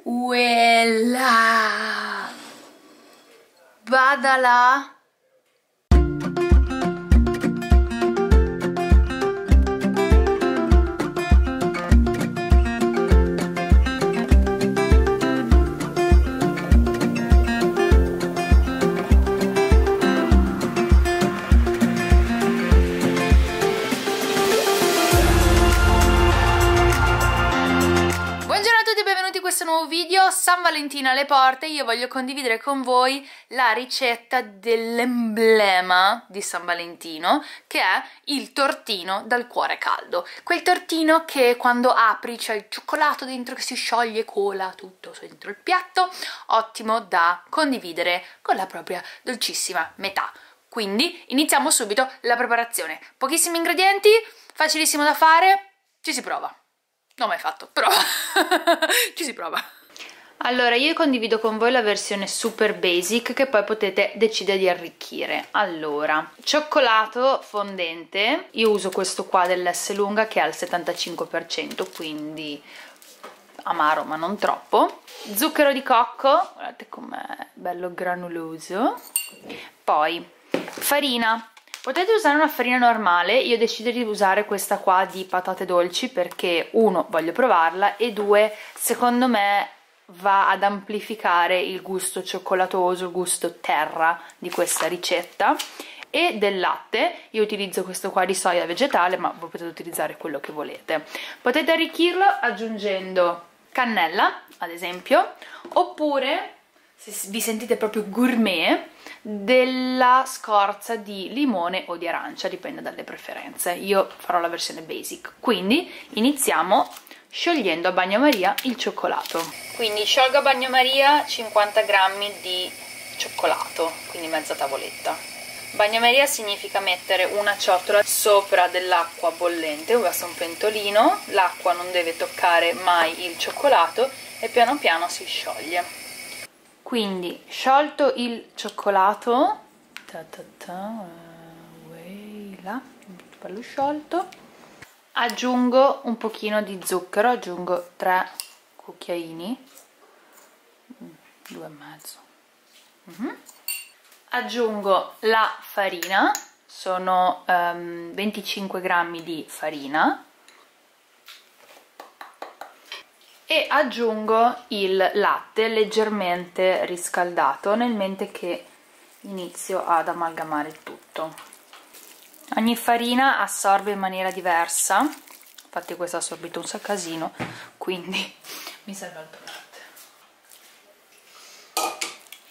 Uella! Vada là! Nuovo video, San Valentino alle porte. Io voglio condividere con voi la ricetta dell'emblema di San Valentino, che è il tortino dal cuore caldo. Quel tortino che quando apri c'è il cioccolato dentro che si scioglie, cola tutto dentro il piatto, ottimo da condividere con la propria dolcissima metà. Quindi iniziamo subito la preparazione. Pochissimi ingredienti, facilissimo da fare, ci si prova. Non ho mai fatto, però ci si prova. Allora, io condivido con voi la versione super basic che poi potete decidere di arricchire. Allora, cioccolato fondente, io uso questo qua dell'Esselunga che è al 75%, quindi amaro ma non troppo. Zucchero di cocco, guardate com'è bello granuloso. Poi farina. Potete usare una farina normale, io decido di usare questa qua di patate dolci perché uno, voglio provarla e due, secondo me va ad amplificare il gusto cioccolatoso, il gusto terra di questa ricetta. E del latte, io utilizzo questo qua di soia vegetale, ma voi potete utilizzare quello che volete. Potete arricchirlo aggiungendo cannella, ad esempio, oppure, se vi sentite proprio gourmet, della scorza di limone o di arancia, dipende dalle preferenze. Io farò la versione basic. Quindi iniziamo sciogliendo a bagnomaria il cioccolato. Quindi sciolgo a bagnomaria 50 grammi di cioccolato, quindi mezza tavoletta. Bagnomaria significa mettere una ciotola sopra dell'acqua bollente, basta un pentolino, l'acqua non deve toccare mai il cioccolato e piano piano si scioglie. Quindi sciolto il cioccolato, bello sciolto, aggiungo un pochino di zucchero, aggiungo 3 cucchiaini, 2,5. Aggiungo la farina, sono 25 grammi di farina, e aggiungo il latte leggermente riscaldato nel mentre che inizio ad amalgamare il tutto. Ogni farina assorbe in maniera diversa, infatti questa ha assorbito un sacco casino, quindi mi serve altro latte.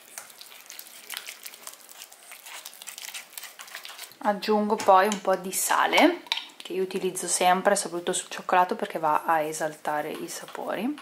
Aggiungo poi un po' di sale, che io utilizzo sempre, soprattutto sul cioccolato, perché va a esaltare i sapori.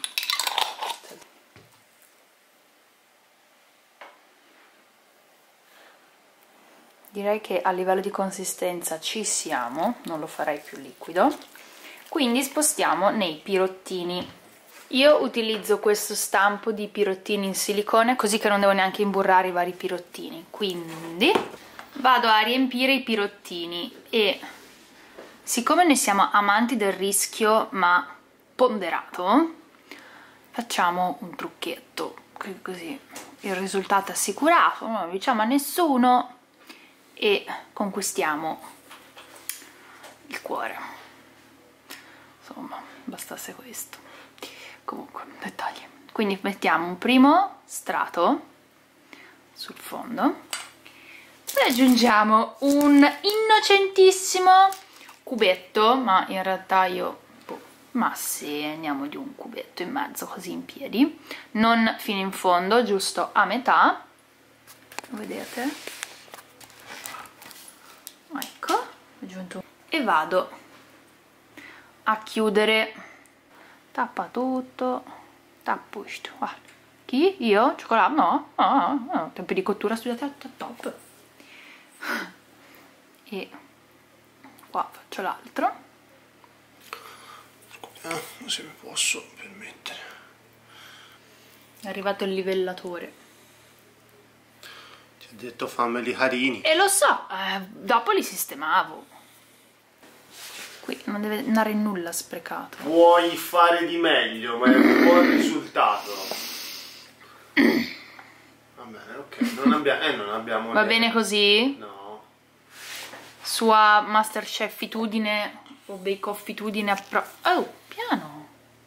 Direi che a livello di consistenza ci siamo, non lo farei più liquido, quindi spostiamo nei pirottini. Io utilizzo questo stampo di pirottini in silicone, così che non devo neanche imburrare i vari pirottini. Quindi vado a riempire i pirottini e, siccome noi siamo amanti del rischio ma ponderato, facciamo un trucchetto, così il risultato è assicurato, non lo diciamo a nessuno e conquistiamo il cuore. Insomma, bastasse questo. Comunque, dettagli. Quindi mettiamo un primo strato sul fondo e aggiungiamo un innocentissimo cubetto, ma in realtà io ma se andiamo di un cubetto in mezzo, così in piedi, non fino in fondo, giusto a metà, vedete? Ecco, aggiunto, e vado a chiudere. Tappa tutto, tappo questo. Guarda. Chi? Io? Cioccolato? No, no, tempi di cottura studiati al top. E qua faccio l'altro. Se mi posso permettere. È arrivato il livellatore. Ti ho detto fammeli carini. E lo so, dopo li sistemavo. Qui non deve andare in nulla sprecato. Puoi fare di meglio, ma è un buon risultato. ok, non abbiamo Va bene così? No. Sua Masterchef-itudine o Bake-Off-itudine oh, piano!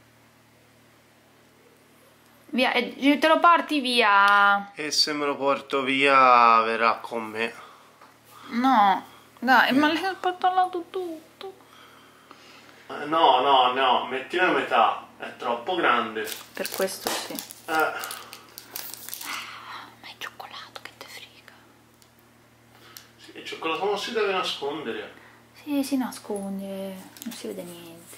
Via, te lo porti via! E se me lo porto via verrà con me. No, dai, ma l'hai portato tutto. No, mettilo a metà, è troppo grande. Per questo sì. Ma è cioccolato, che te frega. Sì, il cioccolato non si deve nascondere. Sì, si nasconde, non si vede niente.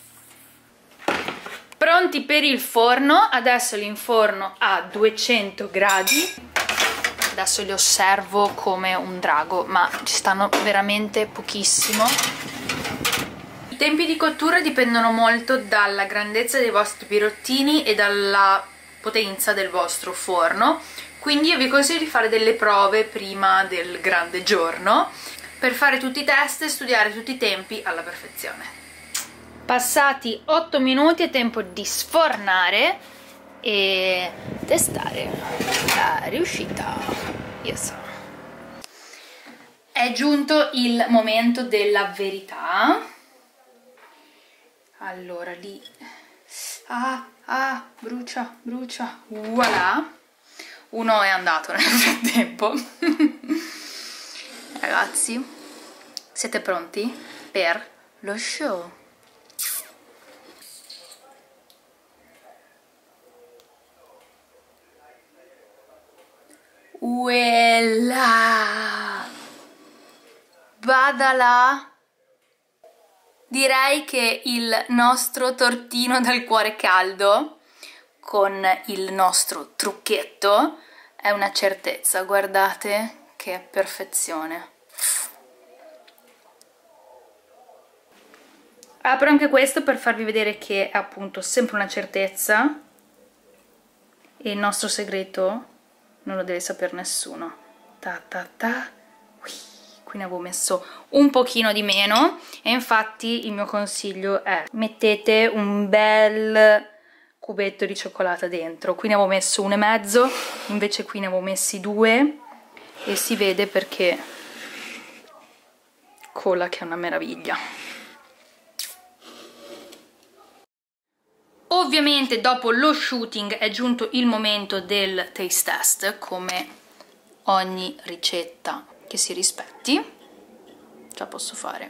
Pronti per il forno, adesso li inforno a 200 gradi. Adesso li osservo come un drago, ma ci stanno veramente pochissimo. I tempi di cottura dipendono molto dalla grandezza dei vostri birottini e dalla potenza del vostro forno, quindi io vi consiglio di fare delle prove prima del grande giorno per fare tutti i test e studiare tutti i tempi alla perfezione. Passati 8 minuti è tempo di sfornare e testare la riuscita. Yes. È giunto il momento della verità. Allora lì, brucia, voilà, uno è andato nel frattempo. Ragazzi, siete pronti per lo show? Uella! Badala! Direi che il nostro tortino dal cuore caldo con il nostro trucchetto è una certezza, guardate che perfezione. Apro anche questo per farvi vedere che è appunto sempre una certezza e il nostro segreto non lo deve sapere nessuno. Ta ta ta. Qui ne avevo messo un pochino di meno e infatti il mio consiglio è mettete un bel cubetto di cioccolata dentro. Qui ne avevo messo 1,5, invece qui ne avevo messi 2 e si vede perché cola, che è una meraviglia. Ovviamente dopo lo shooting è giunto il momento del taste test, come ogni ricetta che si rispetti. Ce la posso fare.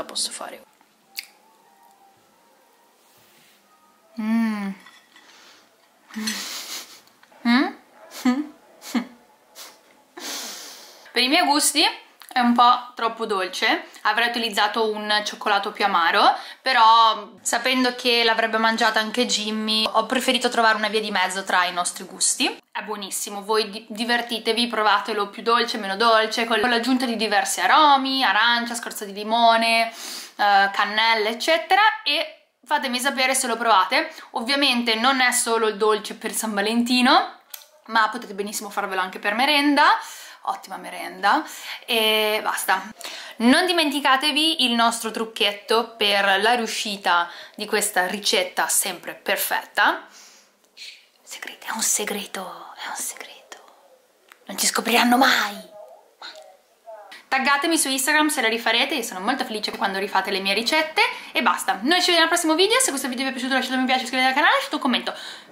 Per i miei gusti è un po' troppo dolce, avrei utilizzato un cioccolato più amaro, però sapendo che l'avrebbe mangiata anche Jimmy ho preferito trovare una via di mezzo tra i nostri gusti. È buonissimo, voi divertitevi, provatelo più dolce, meno dolce, con l'aggiunta di diversi aromi, arancia, scorza di limone, cannella eccetera, e fatemi sapere se lo provate. Ovviamente non è solo il dolce per San Valentino, ma potete benissimo farvelo anche per merenda. Ottima merenda e basta. Non dimenticatevi il nostro trucchetto per la riuscita di questa ricetta sempre perfetta. Segreto, è un segreto, non ci scopriranno mai. Taggatemi su Instagram se la rifarete, io sono molto felice quando rifate le mie ricette e basta. Noi ci vediamo al prossimo video. Se questo video vi è piaciuto lasciate un mi piace, iscrivetevi al canale, lasciate un commento.